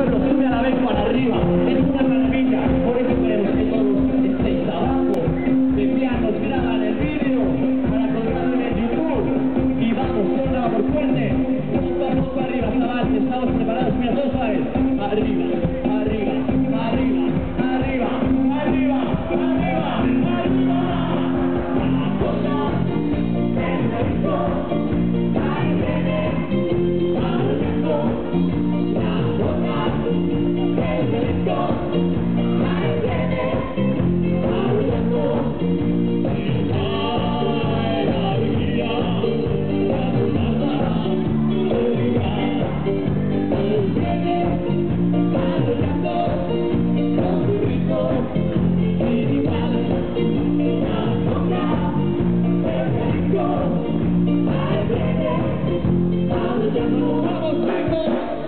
pueblo sube a la vez para arriba, es una maravilla, por eso queremos que todos estéis abajo, que vean, nos graban el vídeo para colgarlo en YouTube, y vamos, todos por fuerte, vamos para arriba, chavales, estamos preparados, mira, todos a él, arriba, arriba, arriba, arriba, arriba, arriba, arriba, la cosa es esto, ahí viene, arriba, la cosa es esto, ahí viene, arriba, ay, alegría, la cosa, arriba, ahí viene, arriba, con su ritmo, sin igual, la cosa es esto, ahí viene, arriba, vamos, chicos.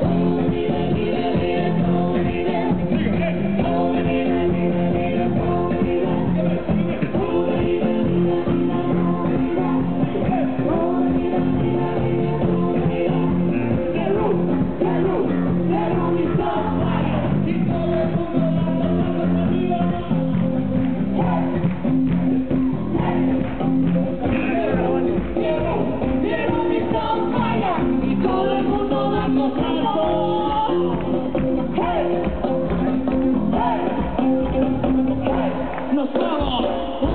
¡Nos vamos!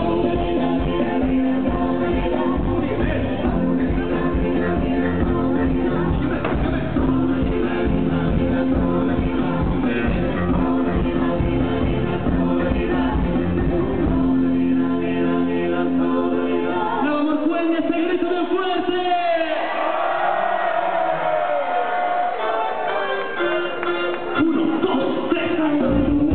¡Vamos, sueña ese grito de fuerte! Uno, dos, tres.